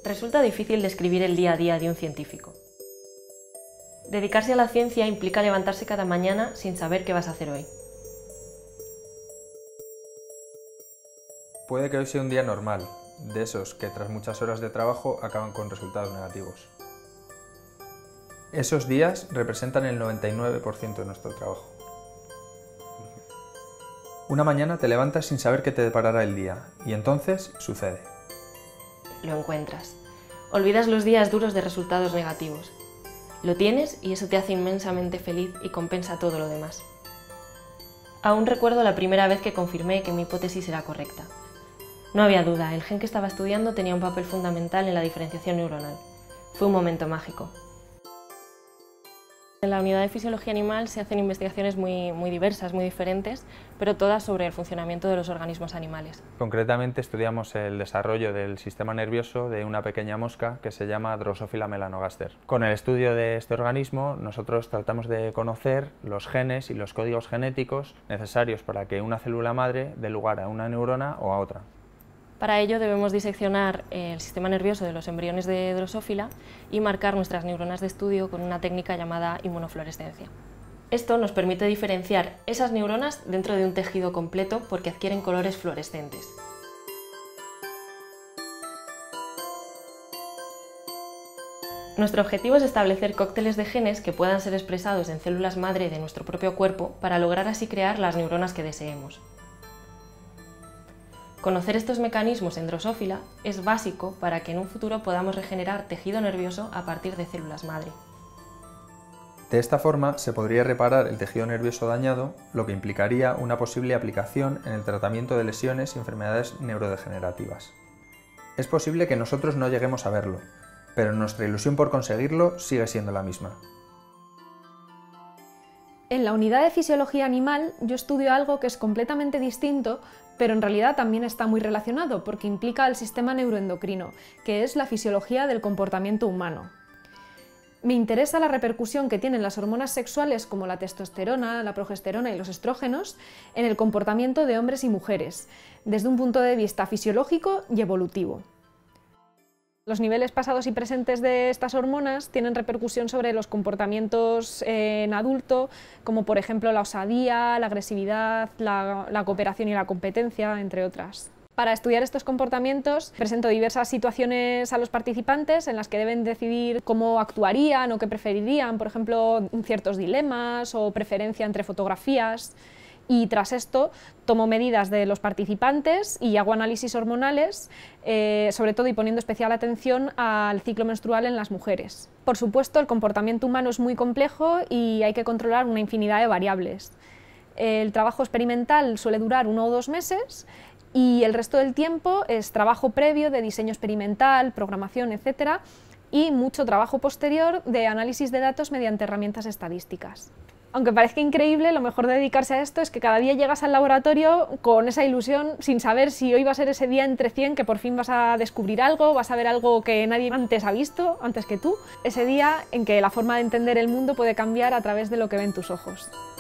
Resulta difícil describir el día a día de un científico. Dedicarse a la ciencia implica levantarse cada mañana sin saber qué vas a hacer hoy. Puede que hoy sea un día normal, de esos que tras muchas horas de trabajo acaban con resultados negativos. Esos días representan el 99% de nuestro trabajo. Una mañana te levantas sin saber qué te deparará el día, y entonces sucede. Lo encuentras. Olvidas los días duros de resultados negativos. Lo tienes y eso te hace inmensamente feliz y compensa todo lo demás. Aún recuerdo la primera vez que confirmé que mi hipótesis era correcta. No había duda, el gen que estaba estudiando tenía un papel fundamental en la diferenciación neuronal. Fue un momento mágico. En la unidad de fisiología animal se hacen investigaciones muy diversas, muy diferentes, pero todas sobre el funcionamiento de los organismos animales. Concretamente estudiamos el desarrollo del sistema nervioso de una pequeña mosca que se llama Drosophila melanogaster. Con el estudio de este organismo nosotros tratamos de conocer los genes y los códigos genéticos necesarios para que una célula madre dé lugar a una neurona o a otra. Para ello debemos diseccionar el sistema nervioso de los embriones de Drosophila y marcar nuestras neuronas de estudio con una técnica llamada inmunofluorescencia. Esto nos permite diferenciar esas neuronas dentro de un tejido completo porque adquieren colores fluorescentes. Nuestro objetivo es establecer cócteles de genes que puedan ser expresados en células madre de nuestro propio cuerpo para lograr así crear las neuronas que deseemos. Conocer estos mecanismos en Drosophila es básico para que en un futuro podamos regenerar tejido nervioso a partir de células madre. De esta forma se podría reparar el tejido nervioso dañado, lo que implicaría una posible aplicación en el tratamiento de lesiones y enfermedades neurodegenerativas. Es posible que nosotros no lleguemos a verlo, pero nuestra ilusión por conseguirlo sigue siendo la misma. En la unidad de fisiología animal yo estudio algo que es completamente distinto, pero en realidad también está muy relacionado porque implica el sistema neuroendocrino, que es la fisiología del comportamiento humano. Me interesa la repercusión que tienen las hormonas sexuales como la testosterona, la progesterona y los estrógenos en el comportamiento de hombres y mujeres, desde un punto de vista fisiológico y evolutivo. Los niveles pasados y presentes de estas hormonas tienen repercusión sobre los comportamientos en adulto, como por ejemplo la osadía, la agresividad, la cooperación y la competencia, entre otras. Para estudiar estos comportamientos presento diversas situaciones a los participantes en las que deben decidir cómo actuarían o qué preferirían, por ejemplo, ciertos dilemas o preferencia entre fotografías. Y tras esto tomo medidas de los participantes y hago análisis hormonales, sobre todo y poniendo especial atención al ciclo menstrual en las mujeres. Por supuesto, el comportamiento humano es muy complejo y hay que controlar una infinidad de variables. El trabajo experimental suele durar 1 o 2 meses y el resto del tiempo es trabajo previo de diseño experimental, programación, etc. y mucho trabajo posterior de análisis de datos mediante herramientas estadísticas. Aunque parezca increíble, lo mejor de dedicarse a esto es que cada día llegas al laboratorio con esa ilusión, sin saber si hoy va a ser ese día entre 100 que por fin vas a descubrir algo, vas a ver algo que nadie antes ha visto, antes que tú. Ese día en que la forma de entender el mundo puede cambiar a través de lo que ven tus ojos.